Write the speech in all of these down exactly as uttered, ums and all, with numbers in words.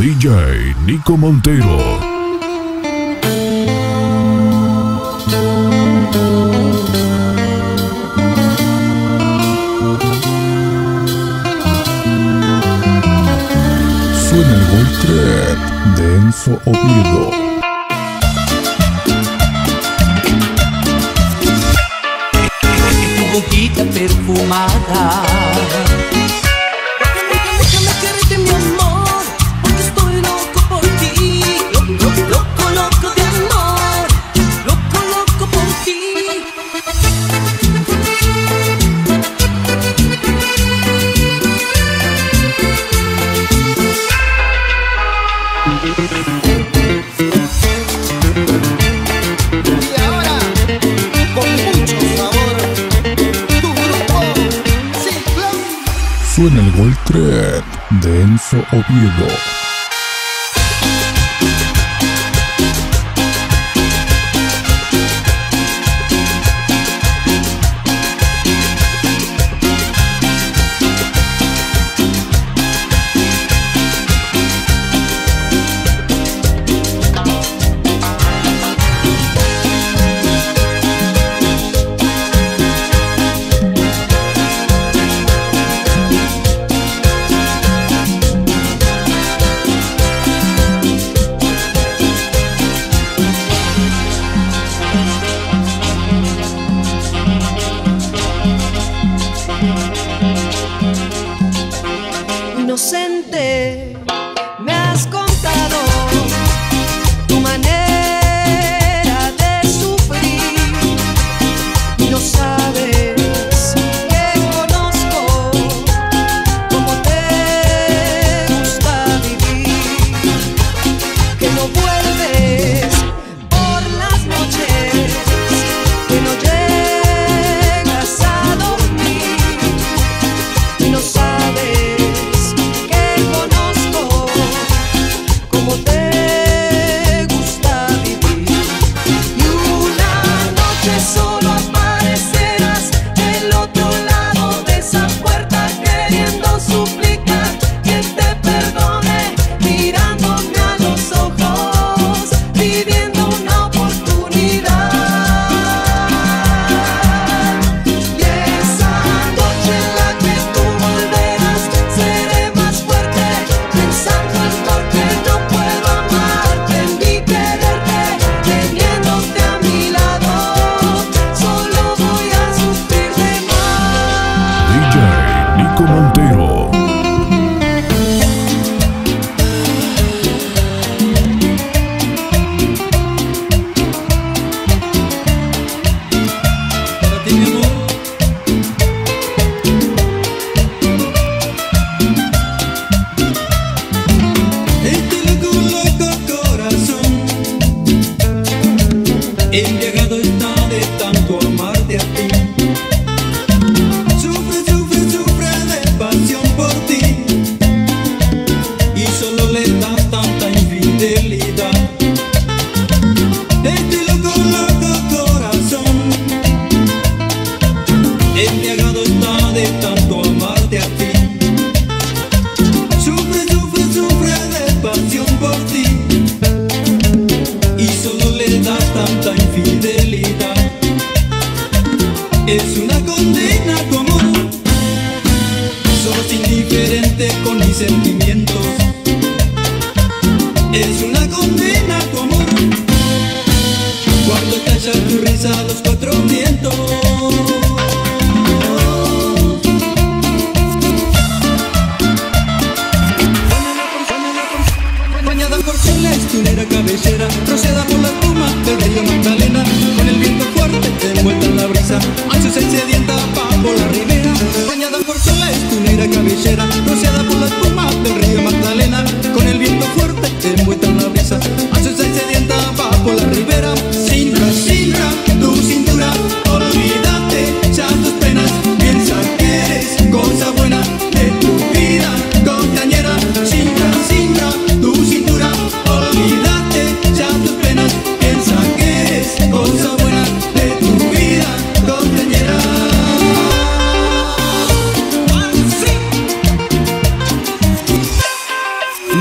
D J Nico Montero. Suena el Gold Thread de Enzo Oviedo. Tu boquita perfumada, déjame quererte mi amor, porque estoy loco por ti. Loco, loco, loco de amor, loco, loco por ti. Y ahora, con mucho sabor, tu grupo Ciclón. Suena el Gold Thread de Enzo Oviedo. Inocente, me has contado tu manera de sufrir y no sabes que conozco cómo te gusta vivir, que no vuelves por las noches, que no llegas a dormir y no sabes como te gusta vivir. Y una noche solo aparecerás del otro lado de esa puerta, queriendo suplicar que te perdone, mirándome a los ojos, pidiendo una oportunidad. Y esa noche en la que tú volverás, seré más fuerte, pensando en por qué no puedo amarte ni quererte, teniéndote a mi lado, solo voy a sufrir de más. D J Nico Montero. Para ti, mi amor. Este loco, loco corazón, embriagado está de tanto amarte a ti. Sufre, sufre, sufre de pasión por ti, y solo le das tanta infidelidad. Este loco, loco corazón, embriagado está de tanto amarte a ti. Sufre, sufre, sufre de pasión por ti, y solo le das tanta infidelidad. Es una condena tu amor, sos indiferente con mis sentimientos. Es una condena tu amor, cuando callas tu risa a los cuatro vientos. Bañada por soles, tunera cabellera, proceda por la espuma del río Magdalena, con el viento fuerte envuelta en la brisa, ansiosa y sedienta va por la ribera. Bañada por soles, tunera cabellera, proceda por la espuma del río Magdalena, con el viento fuerte envuelta en la brisa, ansiosa y sedienta va por la ribera. Sinra, Sinra, tu cintura, olvídate ya tus penas, piensa que eres cosa buena de tu vida, compañera. Sinra, Sinra, tu cintura, olvídate ya tus penas,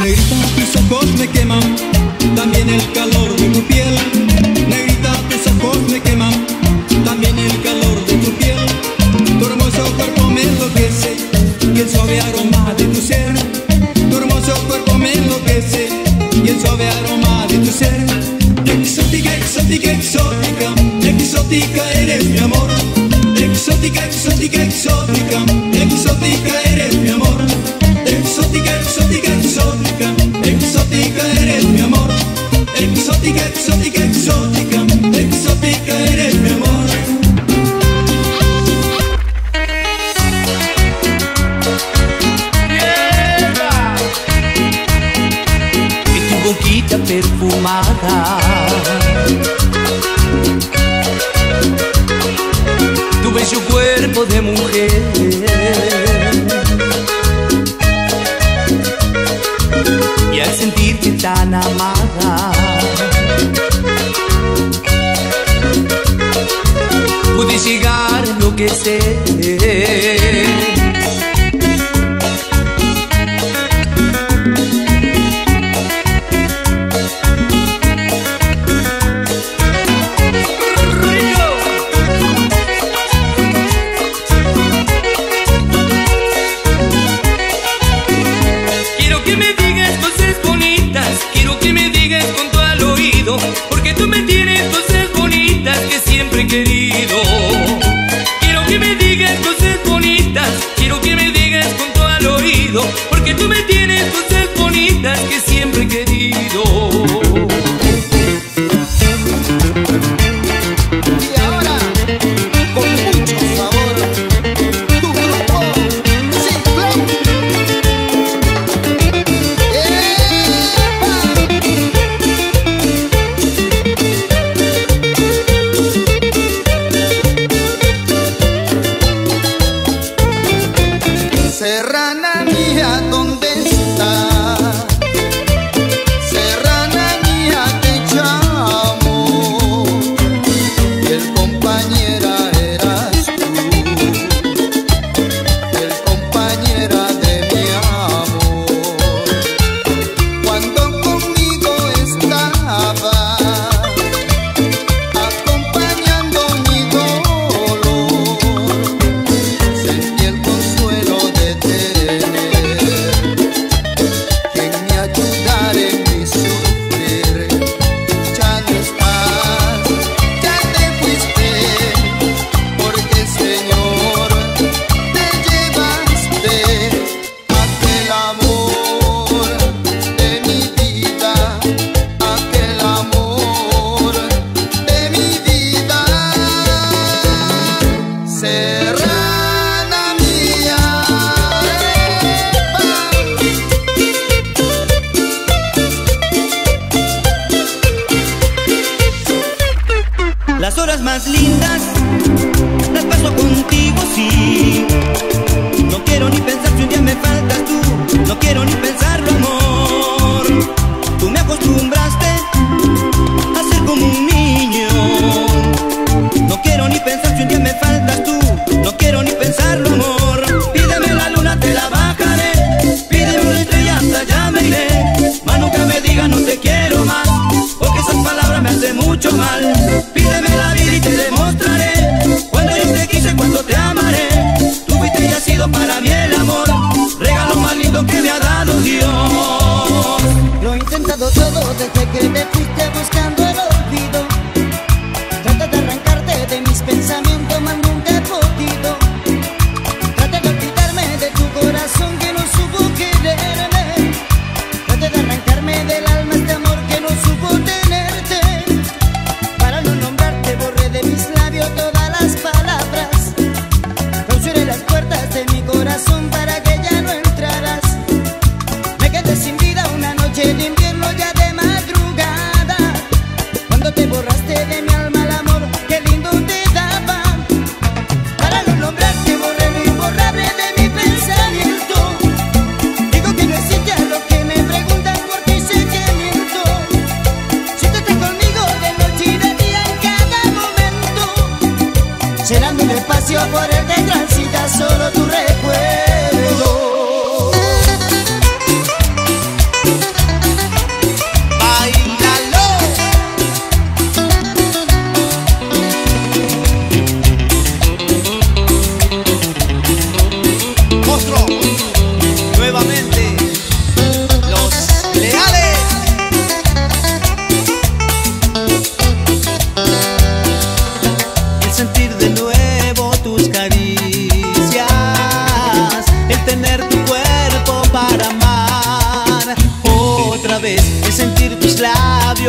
Negrita, tus ojos me queman, también el calor de tu piel. Negrita, tus ojos me queman, también el calor de tu piel. Tu hermoso cuerpo me enloquece y el suave aroma de tu ser. Tu hermoso cuerpo me enloquece y el suave aroma de tu ser. Exótica, exótica, exótica, exótica eres mi amor. Exótica, exótica, exótica, exótica eres mi amor. Exótica, exótica, exótica, exótica eres mi amor. Exótica, exótica, exótica, exótica eres mi amor. Y tu boquita perfumada, tu bello cuerpo de mujer, y al sentirte tan amada, pude llegar a enloquecer. Porque tú me tienes cosas bonitas que siempre he querido. Quiero que me digas cosas bonitas, quiero que me digas con todo al oído. Porque tú me tienes cosas bonitas que siempre he querido. Y ahora, con mucho sabor, tu grupo Ciclón. Serrana mía, ¿dónde estás? Serrana mía, te llamo. El compañera eras tú, el compañera de mi amor. Cuando conmigo estaba, acompañando mi dolor, sentí el consuelo de tener quien me ayudara en mi sufrir. Ya no estás, ya te fuiste, porque Señor, te llevaste aquel amor de mi vida, aquel amor de mi vida. Serrana mía. Las horas más lindas las paso contigo, sí. No quiero ni pensar si un día me faltas tú, no quiero ni pensarlo, amor. Tú me acostumbraste a ser como un niño. No quiero ni pensar si un día me faltas tú, no quiero ni pensarlo, amor. Pídeme la luna, te la bajaré. Pídeme una estrella, hasta allá me iré. Más nunca me digas no te quiero más, porque esas palabras me hacen mucho mal. Pídeme la vida y te demostraré cuando yo te quise, cuando te amaré. Tú fuiste y has sido para mí el amor, regalo más lindo que me ha dado Dios. Lo he intentado todo desde que te fuiste buscando el olvido. Trata de arrancarte de mis pensamientos, mas nunca he podido. Trata de olvidarme de tu corazón que no supo quererme. Trata de arrancarme del alma este amor que no supo tenerte. Para no nombrarte borré de mis labios todas las palabras. Clausuré las puertas de mi corazón para que ya no entraras. Me quedé sin vida una noche de invierno ya de madrugada.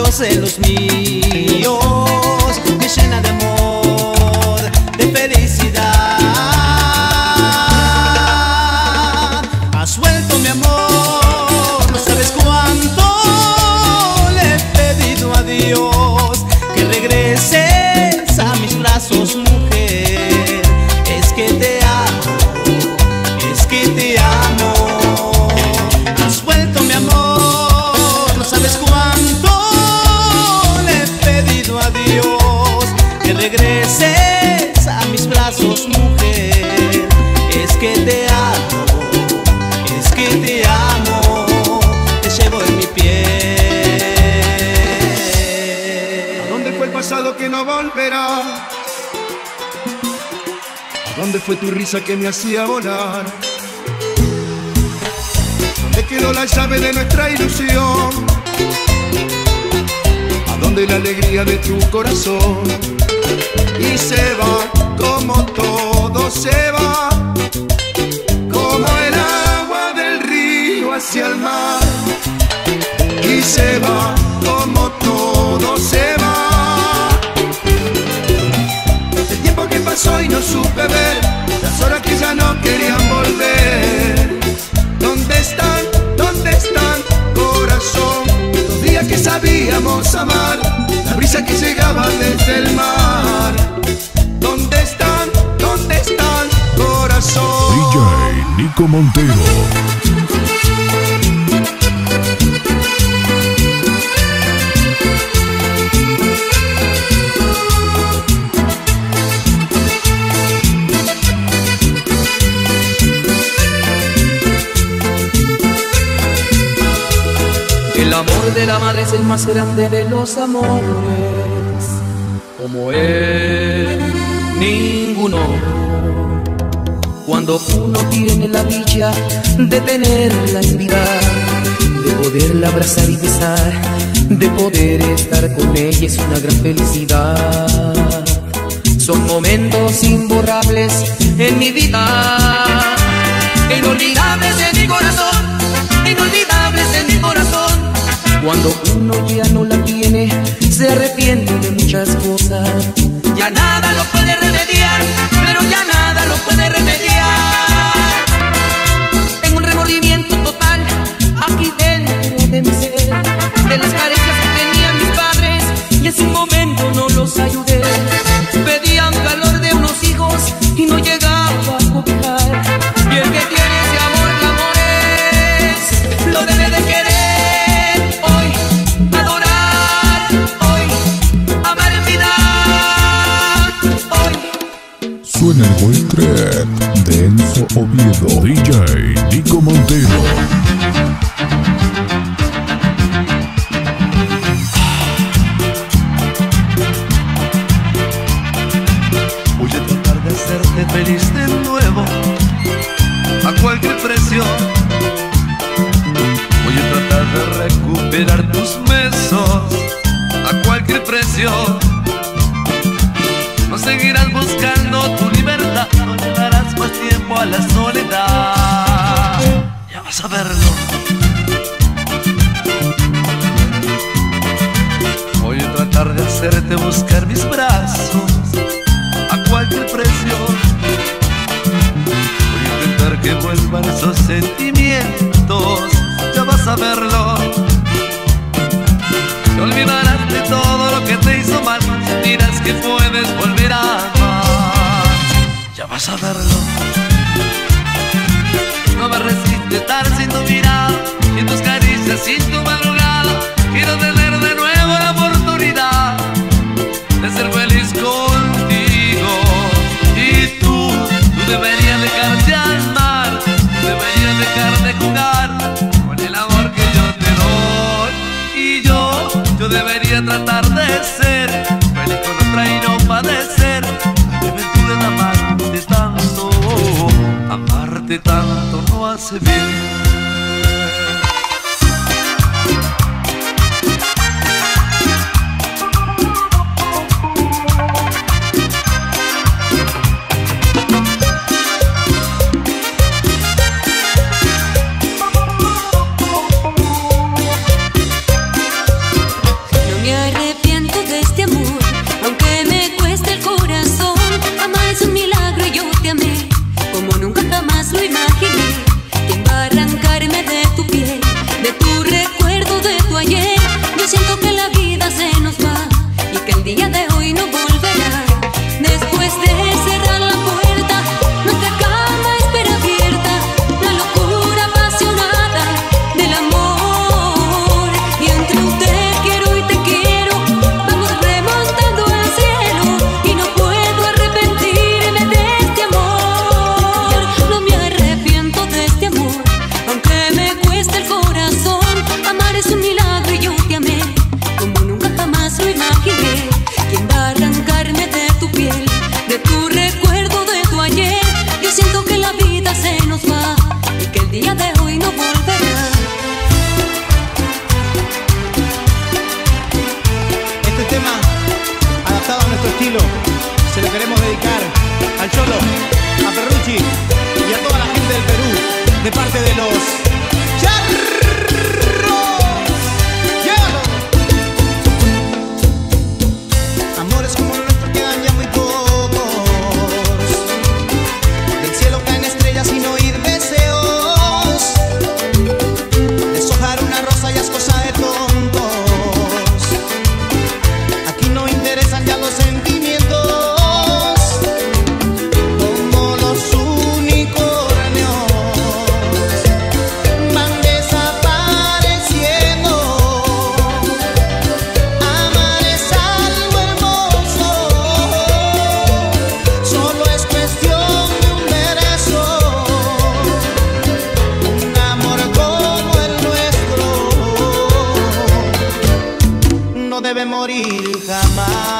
ojos en los míos, me llena de amor, de felicidad. Has vuelto mi amor, no sabes cuánto le he pedido a Dios que regreses a mis brazos, mujer. Es que te amo, es que te amo. Has vuelto mi amor, no sabes cuánto le he pedido a Dios que regreses a mis brazos, mujer. Es que te amo, es que te amo, te llevo en mi piel. ¿A dónde fue el pasado que no volverá? ¿A dónde fue tu risa que me hacía volar? ¿Dónde quedó la llave de nuestra ilusión? ¿A dónde la alegría de tu corazón? Y se va como todo se va, como el agua del río hacia el mar. Y se va como todo se va. El tiempo que pasó y no supe ver, las horas que ya no querían volver. ¿Dónde están? ¿Dónde están, corazón? Los días que sabíamos amar, la brisa que llegaba desde el mar. ¿Dónde están? ¿Dónde están, corazón? D J Nico Montero. El amor de la madre es el más grande de los amores. Como él, ninguno. Cuando uno tiene la dicha de tenerla en vida, de poderla abrazar y besar, de poder estar con ella, es una gran felicidad. Son momentos imborrables en mi vida, inolvidables en mi corazón, inolvidables en mi corazón. Cuando uno ya no la tiene, se arrepiente de muchas cosas. Ya nada lo puede remediar, pero ya nada lo puede remediar. Tengo un remordimiento total aquí dentro de mi ser, de las carencias que tenían mis padres, y en su momento no los ayudé. Pedían calor de unos hijos y no llegaba a cobijar. Y el que tiene ese amor de amores, lo debe de querer. Suena el Gold Thread de Enzo Oviedo. D J Nico Montero. Voy a tratar de hacerte feliz de nuevo, a cualquier precio. Voy a tratar de recuperar tus besos, a cualquier precio. No seguirás buscando tu libertad, no le darás más tiempo a la soledad. Ya vas a verlo. Voy a tratar de hacerte buscar mis brazos, a cualquier precio. Voy a intentar que vuelvan esos sentimientos. Ya vas a verlo. Te olvidarás de todo lo que te hizo mal, dirás que puedes volver a amar. Ya vas a verlo. No me resiste estar sin tu mirada, y tus caricias sin tu madrugada. Quiero tener de nuevo la oportunidad de ser feliz contigo. Y tú, tú deberías dejarte amar, deberías dejar de jugar con el amor que yo te doy. Y yo, yo debería tratar de ser feliz con otra y no padecer la aventura de amarte tanto. Amarte tanto no hace bien. de parte de los charros. ¡Llévalo! Amores como el nuestro quedan ya muy pocos. Del cielo caen estrellas sin oír deseos. Deshojar una rosa ya es cosa de tontos. Aquí no interesan ya los sentimientos. Como los unicornios van desapareciendo. Amar es algo hermoso. Solo es cuestión de un beso. Un amor como el nuestro no debe morir jamás.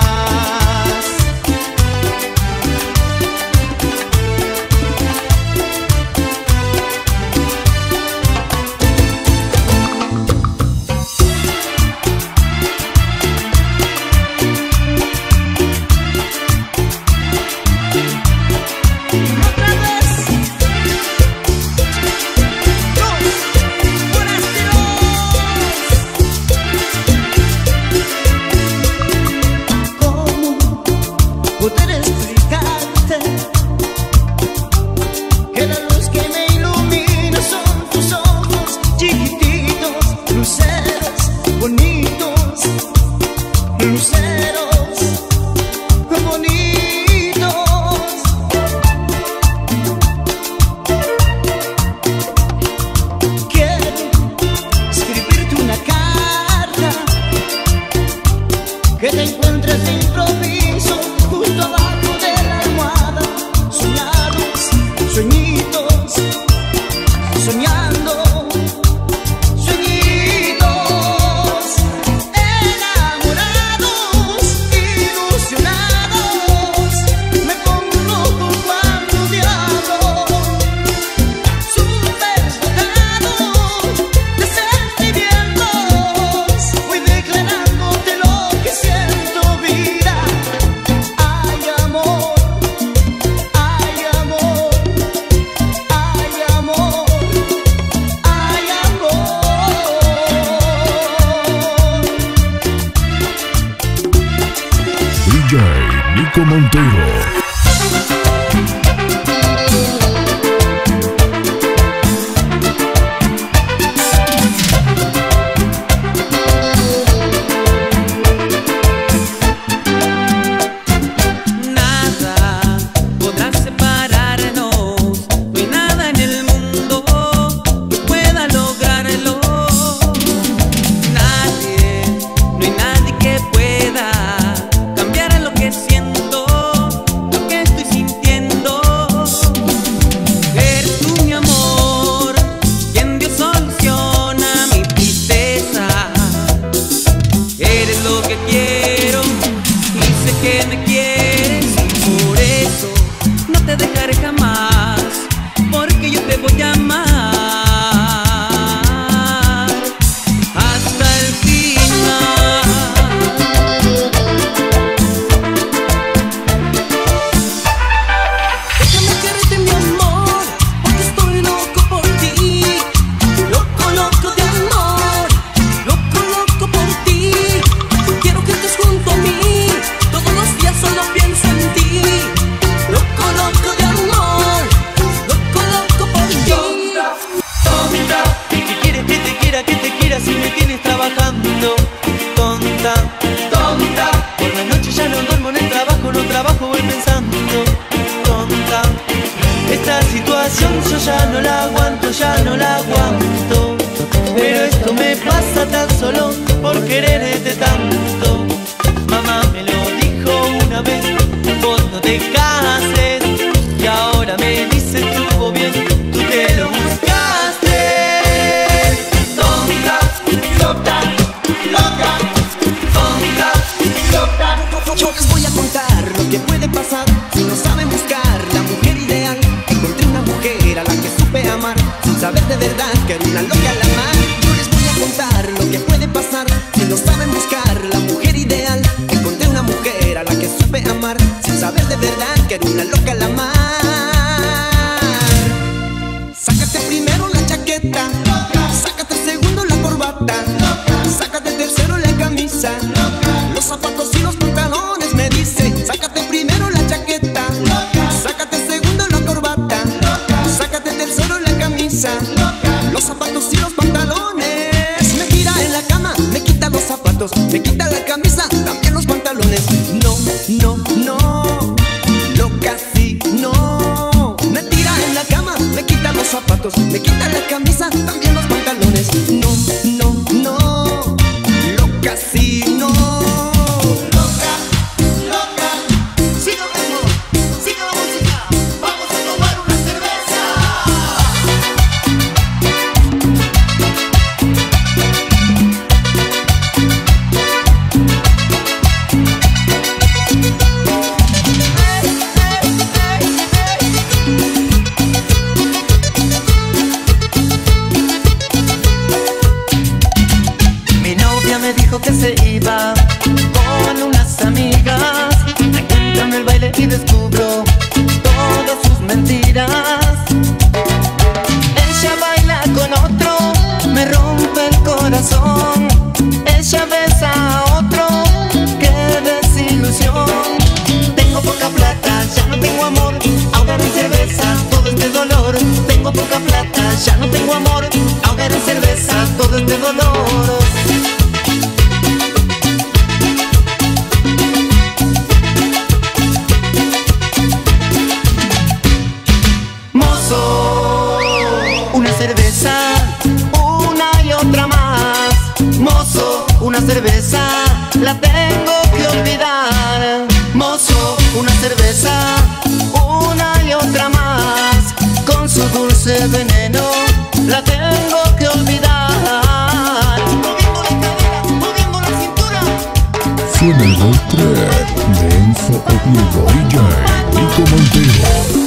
Otra vez. Dos. Buenas ¿Cómo poder explicarte que la luz que me ilumina son tus ojos chiquititos, luceros bonitos, luceros bonitos? Quiero escribirte una carta que te encuentres de improviso justo abajo de la almohada, soñados, sueñitos, soñando, sueñitos, enamorados, ilusionados. Me pongo loco cuando te hablo, súper dotado de sentimientos. Voy declarándote lo que siento, vida. Ay, amor, ay, amor, ay, amor, ay, amor. D J Nico Montero. Nada podrá separarnos, no hay nada en el mundo que pueda lograrlo. Nadie, no hay nadie que pueda cambiar lo que siento, lo que estoy sintiendo. Eres tú mi amor, quien Dios soluciona mi tristeza. Eres lo que quiero y sé que me quieres, y por eso no te dejaré jamás, porque yo te voy a amar hasta el final. Déjame quererte, mi amor, porque estoy loco por ti. Loco, loco de amor, loco, loco por ti. Quiero que estés junto a mí, todos los días solo pienso en ti. Loco, loco de amor, loco, loco por ti. Tonta, que quieres que te quiera, que te quiera si me tienes trabajando. Tonta, tonta, por la noche ya no duermo en el trabajo, no trabajo, voy pensando. Tonta, esta situación yo ya no la aguanto, ya no la aguanto. Pero esto me pasa tan solo por quererte tanto. Mamá me lo dijo una vez, vos no te cases. Y ahora me dice estuvo bien, tú te lo buscaste. Tonta, loca, loca, tonta, loca. Yo les voy a contar lo que puede pasar si no saben buscar la mujer ideal. Encontré una mujer a la que supe amar sin saber de verdad que era una loca a la mar. Yo les voy a contar lo que puede pasar si no saben buscar la mujer ideal. Encontré una mujer a la que supe amar sin saber de verdad que zapatos, me quita la camisa, también los pantalones. No, no, no, loca sí, no. Me tira en la cama, me quita los zapatos, me quita la camisa, también los pantalones. No, no, no, loca sí, no. Loca, loca, siga el ritmo, siga la música, vamos a tomar una cerveza. Mi novia me dijo que se iba con unas amigas. Encuentro en el baile y descubro todas sus mentiras. Ella baila con otro, me rompe el corazón. Ella besa a otro, qué desilusión. Tengo poca plata, ya no tengo amor, ahogar en cerveza todo este dolor. Tengo poca plata, ya no tengo amor, ahogar en cerveza todo este dolor. Mozo, una cerveza, una y otra más. Mozo, una cerveza, la tengo que olvidar. Mozo, una cerveza, una y otra más. Con su dulce veneno, la tengo que olvidar. Moviendo la cadera, moviendo la cintura. Suena el Gold Track de Enzo Oviedo, D J Nico Montero.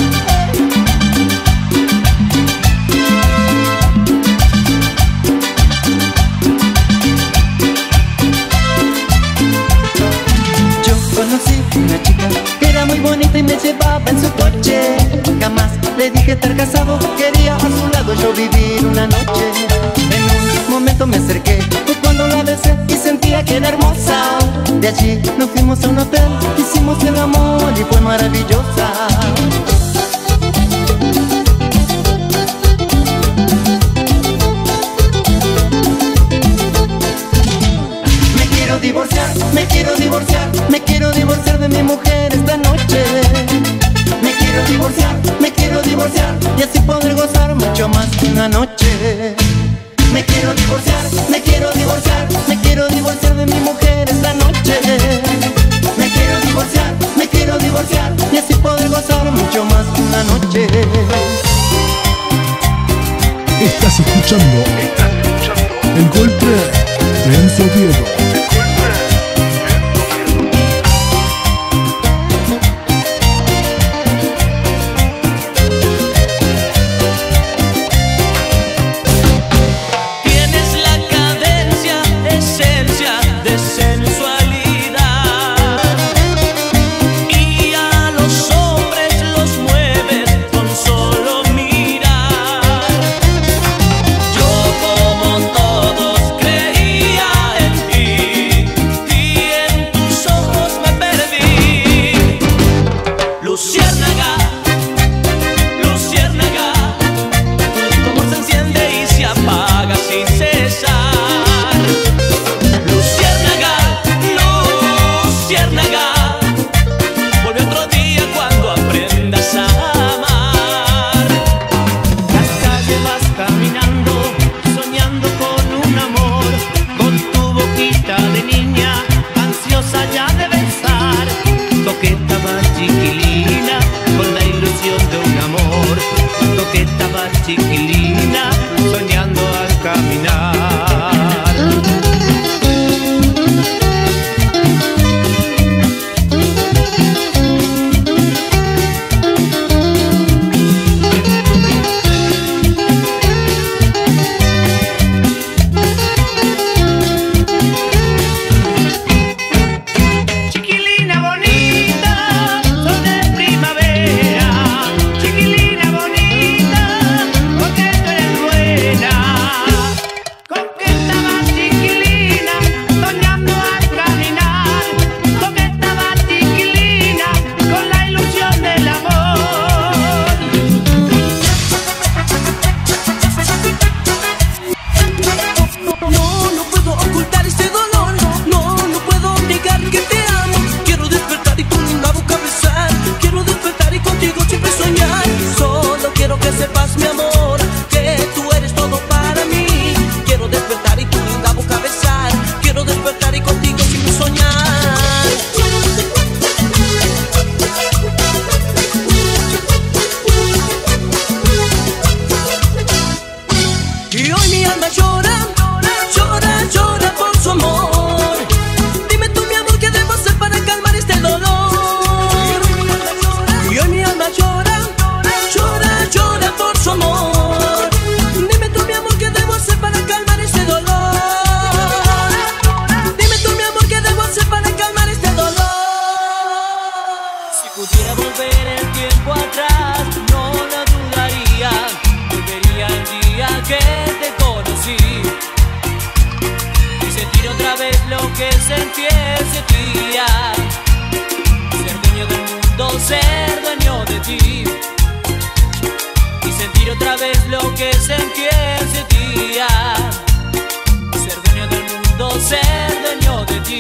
Conocí una chica que era muy bonita y me llevaba en su coche. Jamás le dije estar casado, quería a su lado yo vivir una noche. En un momento me acerqué, fue cuando la besé y sentía que era hermosa. De allí nos fuimos a un hotel, hicimos el amor y fue maravillosa. Me quiero divorciar, me quiero divorciar, me quiero divorciar de mi mujer esta noche. Me quiero divorciar, me quiero divorciar y así poder gozar mucho más que una noche. Me quiero divorciar, me quiero divorciar, me quiero divorciar de mi mujer esta noche. Me quiero divorciar, me quiero divorciar y así poder gozar mucho más que una noche. Estás escuchando el Gold Track de Enzo Oviedo. Chiquilina, soñando al caminar. Chiquilina bonita, sol de primavera. Chiquilina bonita, porque tú eres buena. Coqueta va chiquilina, soñando al caminar. Coqueta va chiquilina, con la ilusión del amor. No, no puedo ocultar este dolor. lo que sentí ese día. Ser dueño del mundo, ser dueño de ti. Y sentir otra vez lo que sentí ese día. Ser dueño del mundo, ser dueño de ti.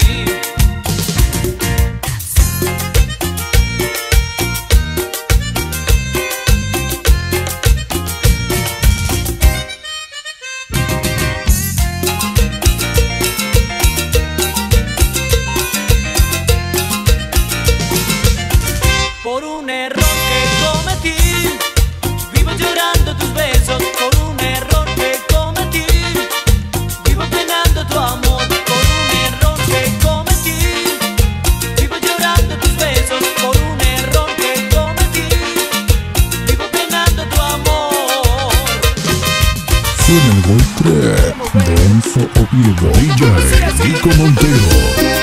Por un error que cometí, vivo llorando tus besos. Por un error que cometí, vivo penando tu amor. Por un error que cometí, vivo llorando tus besos. Por un error que cometí, vivo penando tu amor. Suena el Gold Trap de Enzo Oviedo, D J Nico Montero.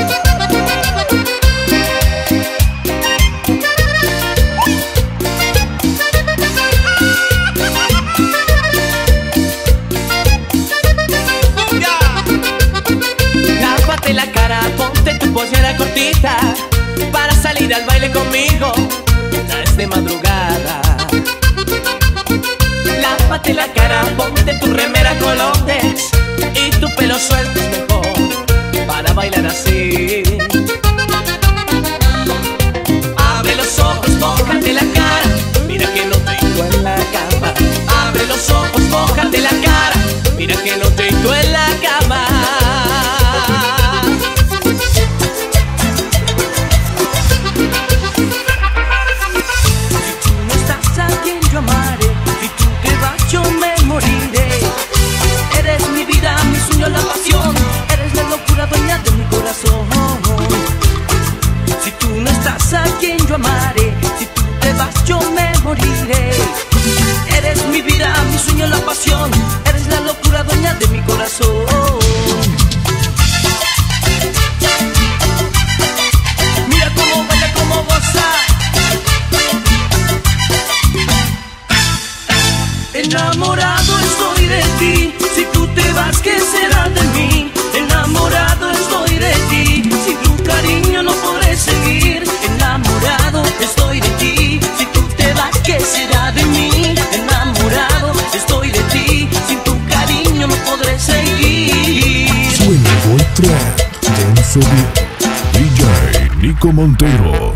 La cara, ponte tu pollera cortita para salir al baile conmigo. Ya es de madrugada. Lávate la cara, ponte tu remera colores y tu pelo suelto es mejor para bailar así. Abre los ojos, mójate la cara, mira que no tengo en la cama. Abre los ojos, mójate la cara, mira que no tengo en la cama. La pasión, eres la locura dueña de mi corazón. Si tú no estás a quien yo amaré, si tú te vas yo me moriré. Eres mi vida, mi sueño, la pasión, eres la locura dueña de mi corazón. Mira cómo baila, cómo goza. Enamorado estoy de ti. Si tú te vas, ¿qué será de mí? Enamorado estoy de ti. Sin tu cariño no podré seguir. Enamorado estoy de ti. Si tú te vas, ¿qué será de mí? Enamorado estoy de ti. Sin tu cariño no podré seguir. Suena el Gold Trap de Enzo Oviedo, D J Nico Montero.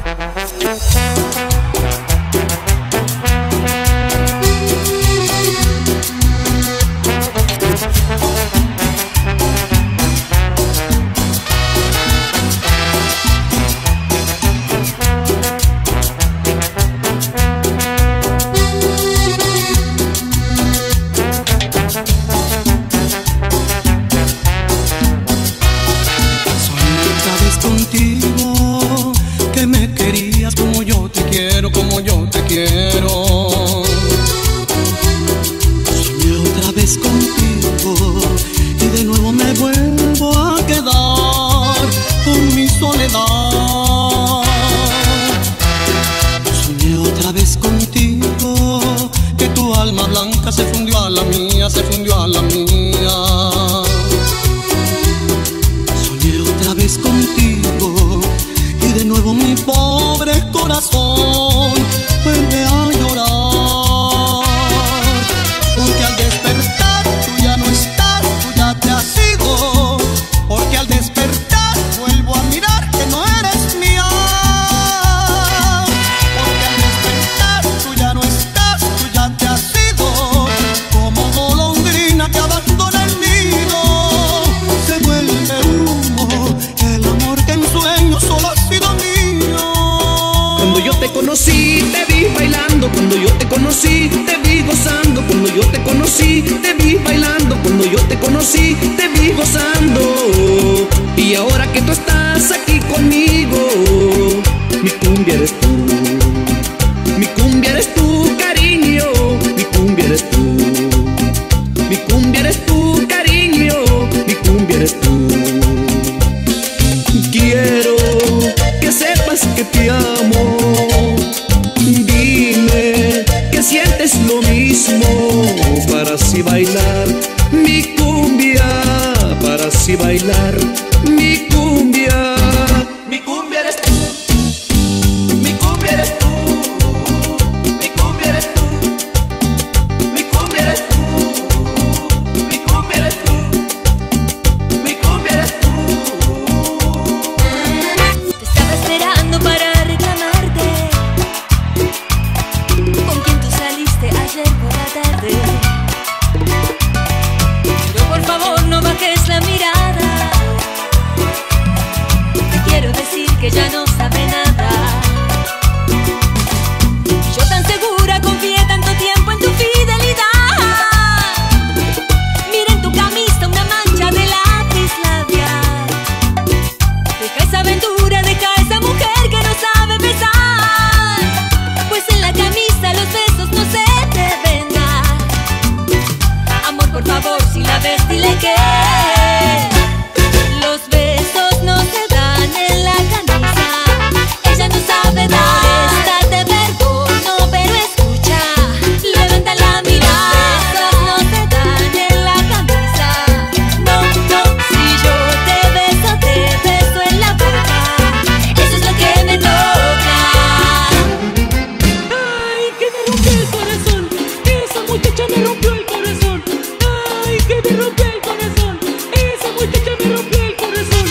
Se fundió a la mía, se fundió a la mía. Soñé otra vez contigo y de nuevo mi pobre corazón vuelve a llorar. Porque al despertar tú ya no estás, tú ya te has ido. Porque al despertar vuelvo a mirar que no eres mía. Porque al despertar tú ya no estás, tú ya te has ido. Que abandona el nido, se vuelve humo, el amor que en sueños solo ha sido mío. Cuando yo te conocí, te vi bailando. Cuando yo te conocí, te vi gozando. Cuando yo te conocí, te vi bailando. Cuando yo te conocí, te vi gozando. Y ahora que tú estás aquí conmigo, mi cumbia eres tú. Mi cumbia eres tú, cariño. Mi cumbia eres tú. Mi cumbia eres tú, cariño, mi cumbia eres tú. Quiero que sepas que te amo. Dime que sientes lo mismo para así bailar mi cumbia. así bailar mi cumbia. Mi cumbia eres tú, mi cumbia eres tú, mi cumbia eres tú, mi cumbia eres tú, mi cumbia eres tú, mi cumbia eres tú. Te estaba esperando para reclamarte con quien tú saliste ayer por la tarde. Pero por favor no bajes la mirada, te quiero decir que ya no sabe nada. Yo tan segura confié tanto tiempo en tu fidelidad. Mira en tu camisa una mancha de lápiz labial. Deja esa aventura, deja esa mujer que no sabe besar, pues en la camisa los besos no se deben dar. Amor, por favor, si la ves dile que los besos no se dan en la camisa. Ella no sabe dar. Moléstate, perdono, pero escucha, levanta la mirada. Los besos no se dan en la camisa. No, no, si yo te beso, te beso en la boca. Eso es lo que me toca. Ay, que me rompió el corazón, esa muchacha me rompió el corazón. Ay, que me rompió el corazón, esa muchacha me rompió el corazón.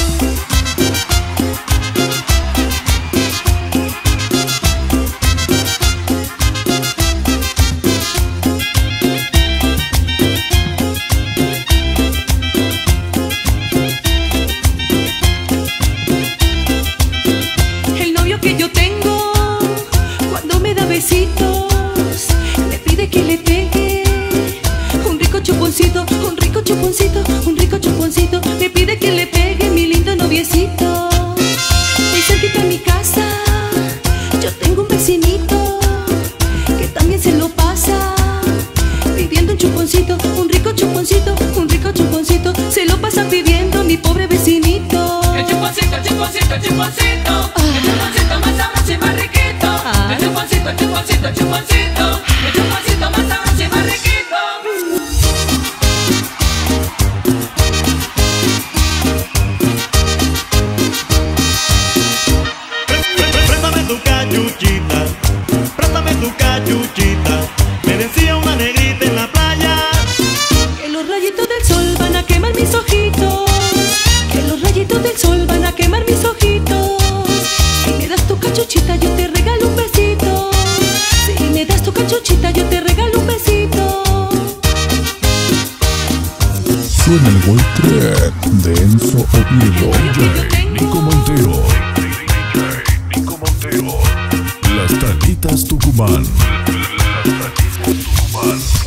El novio que yo tengo, cuando me da besitos, me pide que le pegue un rico chuponcito, un rico chuponcito, un rico chuponcito. Me pide que le pegue mi lindo noviecito. Muy cerquita en mi casa, yo tengo un vecinito que también se lo pasa pidiendo un chuponcito, un rico chuponcito, un rico chuponcito. Se lo pasa pidiendo mi pobre vecinito. El chuponcito, el chuponcito, el chuponcito, el chuponcito más sabroso y más riquito. El chuponcito, el chuponcito, el chuponcito, el chuponcito más sabroso y más riquito. Préstame tu cachuchita, préstame tu cachuchita, me decía una negrita en la playa. Que los rayitos del sol van a quemar mis ojitos, que los rayitos del sol van a quemar mis ojitos. Si me das tu cachuchita yo te regalo un besito. Si me das tu cachuchita yo te regalo un besito. Suena el Gold Track de Enzo Oviedo. D J Nico Montero. Nico Montero. Las Tanitas Tucumán. Las Tanitas Tucumán.